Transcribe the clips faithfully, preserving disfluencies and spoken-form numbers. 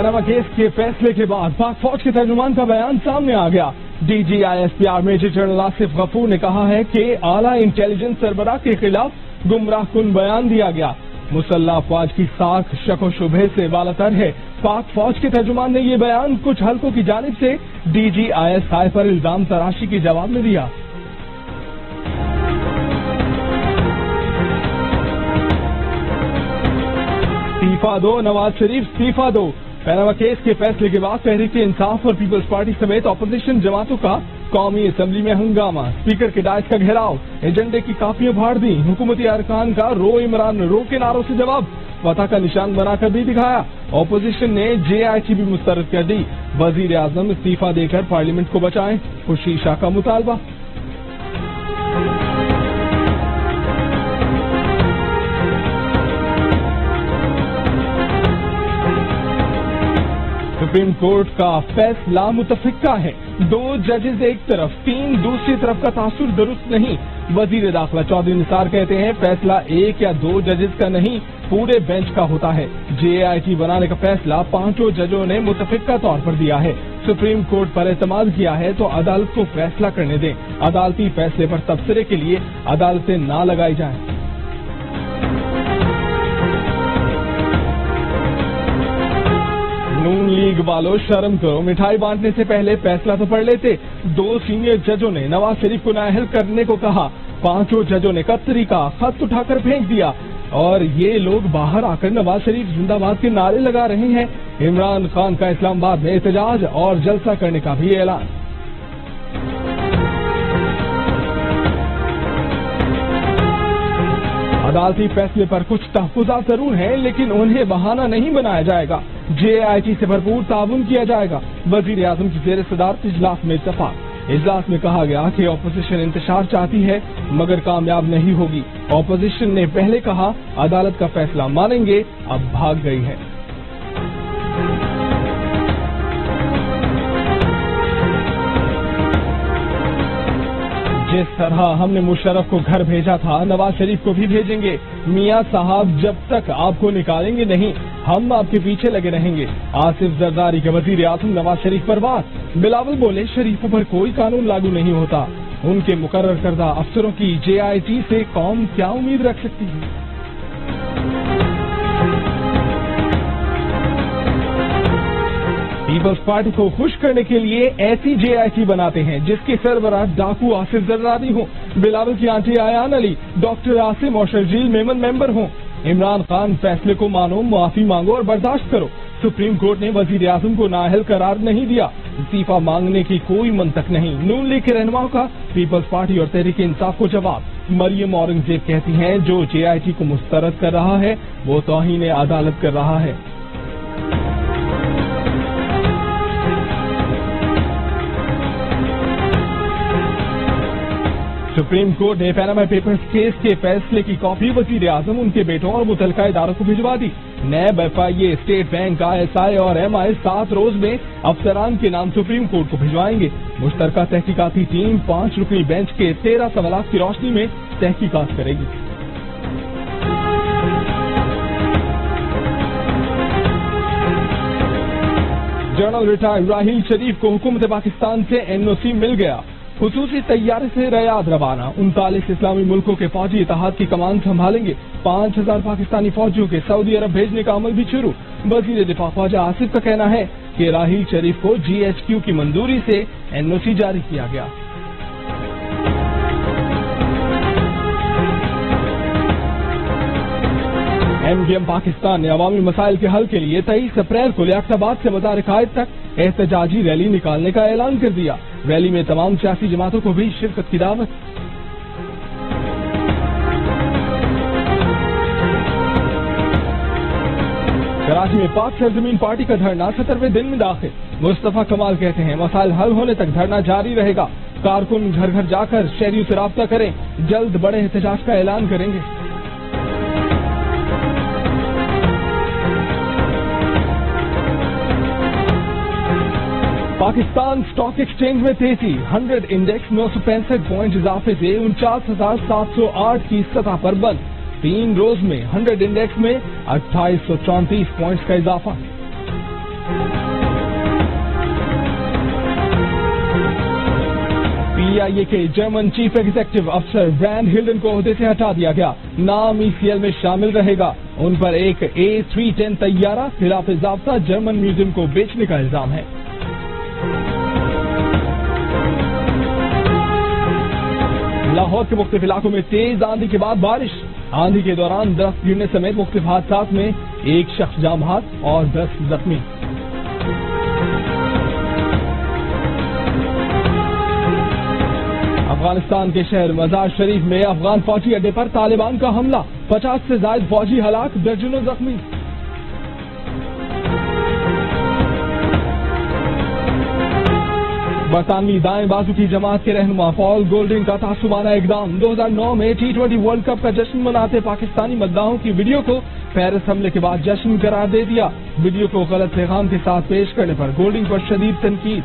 Panama case के फैसले के बाद पाक फौज के तर्जुमान का बयान सामने आ गया। D G I S P R major general Asif Ghafoor ने कहा है कि आला इंटेलिजेंस सरबराह के खिलाफ गुमराह कुन बयान दिया गया। मुसल्लह अफवाज की साख शक व शुबहे से बालातर है। पाक फौज के तर्जुमान ने ये बयान कुछ हल्कों की जानिब से डी जी आई एस आई पर इल्जाम तराशी के जवाब में दिया। इस्तीफा दो, नवाज शरीफ इस्तीफा दो। पैनामा केस के फैसले के बाद तहरीक इंसाफ और पीपल्स पार्टी समेत अपोजिशन जमातों का कौमी असम्बली में हंगामा। स्पीकर के डायस का घेराव, एजेंडे की कापियां फाड़ दी। हुकूमती अरकान का रो इमरान रो के नारों से जवाब, फतह का निशान बनाकर भी दिखाया। अपोजिशन ने जे आई टी भी मुस्तरद कर दी। वजीर आजम इस्तीफा देकर पार्लियामेंट को बचाएं, खुशी शाह का मुतालबा। सुप्रीम कोर्ट का फैसला मुतफिका है। दो जजेस एक तरफ, तीन दूसरी तरफ का तासुर दुरुस्त नहीं। वजीर दाखिला चौधरी निसार कहते हैं फैसला एक या दो जजेस का नहीं, पूरे बेंच का होता है। जे आई टी बनाने का फैसला पांचों जजों ने मुतफिका तौर पर दिया है। सुप्रीम कोर्ट पर एतमाद किया है तो अदालत को फैसला करने दें। अदालती फैसले पर तबसरे के लिए अदालतें ना लगाई जाएं। नून लीग वालों शर्म करो, मिठाई बांटने से पहले फैसला तो पढ़ लेते। दो सीनियर जजों ने नवाज शरीफ को नाअहल करने को कहा। पांचों जजों ने कतरी का खत उठाकर फेंक दिया और ये लोग बाहर आकर नवाज शरीफ जिंदाबाद के नारे लगा रहे हैं। इमरान खान का इस्लामाबाद में एहतजाज और जलसा करने का भी ऐलान। अदालती फैसले पर कुछ तहफुजात जरूर हैं, लेकिन उन्हें बहाना नहीं बनाया जाएगा। जे आई टी से भरपूर ताउन किया जाएगा। वजीर आजम की जेर सदारत इजलास में इत्तफाक। इजलास में कहा गया कि अपोजिशन इंतशार चाहती है मगर कामयाब नहीं होगी। अपोजिशन ने पहले कहा अदालत का फैसला मानेंगे, अब भाग गई है। जिस तरह हमने मुशर्रफ को घर भेजा था नवाज शरीफ को भी भेजेंगे। मियां साहब जब तक आपको निकालेंगे नहीं, हम आपके पीछे लगे रहेंगे। आसिफ जरदारी के वजीर आजम नवाज शरीफ पर बात। बिलावल बोले शरीफों पर कोई कानून लागू नहीं होता। उनके मुकर्रर करदा अफसरों की जे आई टी से कौम क्या उम्मीद रख सकती है। पीपल्स पार्टी को खुश करने के लिए ऐसी जे आई टी बनाते हैं जिसके सरबराह डाकू आसिफ जरदारी हो, बिलावल की आंटी आयान अली, डॉक्टर आसिम और शर्जील मेमन मेंबर हों। इमरान खान फैसले को मानो, माफी मांगो और बर्दाश्त करो। सुप्रीम कोर्ट ने वजीर आजम को नाअहल करार नहीं दिया। इस्तीफा मांगने की कोई मंतक नहीं। नून लीग के रहनुमाओं का पीपल्स पार्टी और तहरीक इंसाफ को जवाब। मरियम औरंगजेब कहती हैं जो जे आई टी को मुस्तरद कर रहा है वो तौहीन अदालत कर रहा है। सुप्रीम कोर्ट ने पैनामा पेपर्स केस के फैसले की कॉपी वजीर आजम, उनके बेटों और मुतलका इदारों को भिजवा दी। NAB, F I A, state bank, I S I और एम आई सात रोज में अफसरान के नाम सुप्रीम कोर्ट को भिजवाएंगे। मुश्तरका तहकीकाती टीम पांच रुकनी बेंच के तेरह सवालात की रोशनी में तहकीकात करेगी। जनरल रिटायर्ड राहील शरीफ को हुकूमत पाकिस्तान से एन ओ सी मिल गया। खुसूसी तैयारे से रियाद रवाना। उनतालीस इस्लामी मुल्कों के फौजी इत्तेहाद की कमान संभालेंगे। पांच हजार पाकिस्तानी फौजियों के सऊदी अरब भेजने का अमल भी शुरू। वजीर दिफा ख्वाजा आसिफ का कहना है कि राहील शरीफ को जी एच क्यू की मंजूरी से एन ओ सी जारी किया गया। एम डी एम पाकिस्तान ने अवामी मसाइल के हल के लिए तेईस अप्रैल को लियाकताबाद से मज़ार कायद तक एहतजाजी रैली निकालने का ऐलान कर दिया। रैली में तमाम सियासी जमातों को भी शिरकत की दावत। कराची में पाक सरजमीन पार्टी का धरना सत्रहवें दिन में दाखिल। मुस्तफा कमाल कहते हैं मसाइल हल होने तक धरना जारी रहेगा। कारकुन घर घर जाकर शहरियों से राब्ता करें, जल्द बड़े एहतजाज का ऐलान करेंगे। पाकिस्तान स्टॉक एक्सचेंज में तेजी। हंड्रेड इंडेक्स नौ सौ पैंसठ पॉइंट इजाफे से उनचास हजार सात सौ आठ की सतह पर बंद। तीन रोज में हंड्रेड इंडेक्स में अट्ठाईस सौ चौंतीस पॉइंट्स का इजाफा। پی آئی اے کے جرمن چیف ایگزیکٹو افسر برینڈ ہلڈن کو عہدے سے ہٹا دیا گیا. نام ای سی ایل میں شامل رہے گا. ان پر ایک اے تھری ٹین طیارہ خلاف ضابطہ جرمن میوزیم کو بیچنے کا الزام ہے. لاہور کے مختلف علاقوں میں تیز آندھی کے بعد بارش. آندھی کے دوران درخت گرنے سمیت مختلف حادثات میں ایک شخص جاں بحق اور دس زخمی. افغانستان کے شہر مزار شریف میں افغان فوجی اڈے پر طالبان کا حملہ. پچاس سے زائد فوجی ہلاک، درجنوں زخمی. برطانوی دائیں بازو کی جماعت کے رہنما پال گولڈنگ کا تعصبانہ اقدام. دو ہزار نو میں ٹی ٹوینٹی ورلڈ کپ کا جشن مناتے پاکستانی مداحوں کی ویڈیو کو پیرس حملے کے بعد جشن قرار دے دیا. ویڈیو کو غلط پیغام کے ساتھ پیش کرنے پر گولڈنگ پر شدید تنقید.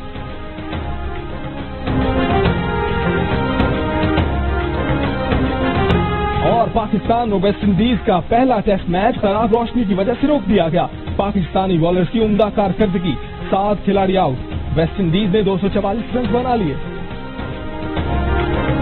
اور پاکستان اور ویسٹ انڈیز کا پہلا ٹیسٹ میچ خراب روشنی کی وجہ سے روک دیا گیا. پاکستانی بالرز کی عمدہ کارکردگی، سات کھلاڑی آؤٹ. ویسٹ انڈیز نے دو سو چوالیس رنز بنا لیے.